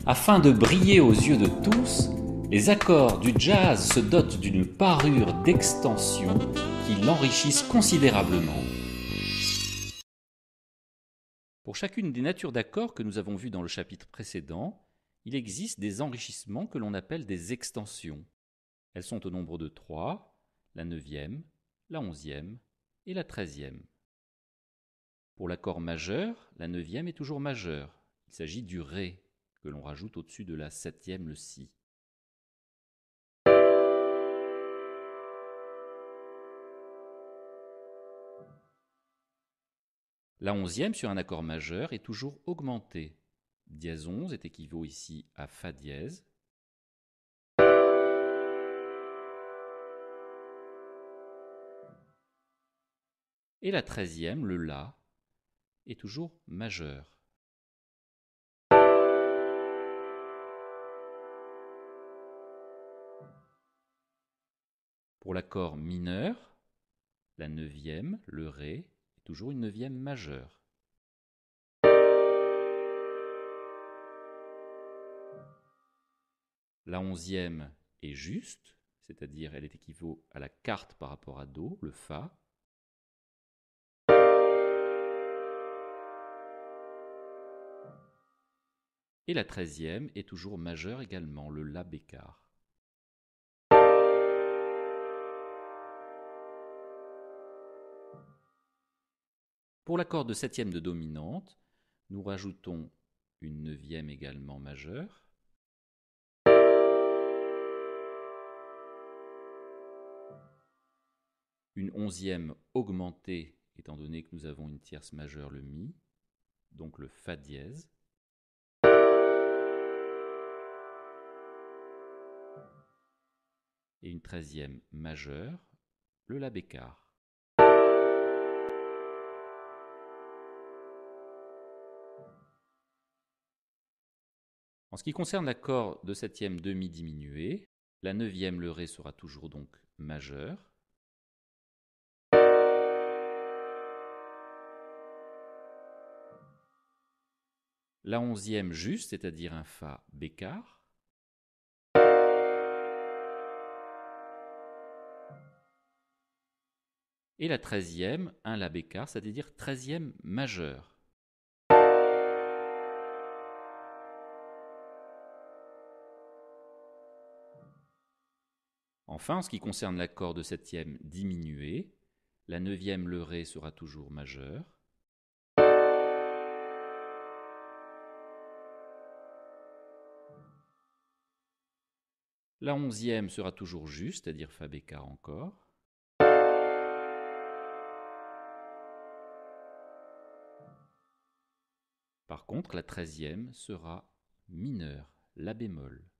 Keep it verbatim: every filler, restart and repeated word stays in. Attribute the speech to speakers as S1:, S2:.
S1: Afin de briller aux yeux de tous, les accords du jazz se dotent d'une parure d'extension qui l'enrichissent considérablement. Pour chacune des natures d'accords que nous avons vues dans le chapitre précédent, il existe des enrichissements que l'on appelle des extensions. Elles sont au nombre de trois, la neuvième, la onzième et la treizième. Pour l'accord majeur, la neuvième est toujours majeure. Il s'agit du Ré, que l'on rajoute au-dessus de la septième, le Si. La onzième sur un accord majeur est toujours augmentée. Dièse onze est équivaut ici à Fa dièse. Et la treizième, le La, est toujours majeur. Pour l'accord mineur, la neuvième, le Ré, est toujours une neuvième majeure. La onzième est juste, c'est-à-dire elle est équivaut à la quarte par rapport à Do, le Fa. Et la treizième est toujours majeure également, le La bécard. Pour l'accord de septième de dominante, nous rajoutons une neuvième également majeure. Une onzième augmentée, étant donné que nous avons une tierce majeure, le Mi, donc le Fa dièse. Et une treizième majeure, le La bécard. En ce qui concerne l'accord de septième demi diminué, la neuvième, le Ré, sera toujours donc majeur. La onzième juste, c'est-à-dire un Fa bécard. Et la treizième, un La bécard, c'est-à-dire treizième majeur. Enfin, en ce qui concerne l'accord de septième diminué, la neuvième, le Ré, sera toujours majeur. La onzième sera toujours juste, c'est-à-dire Fa bécard encore. Par contre, la treizième sera mineure, La bémol.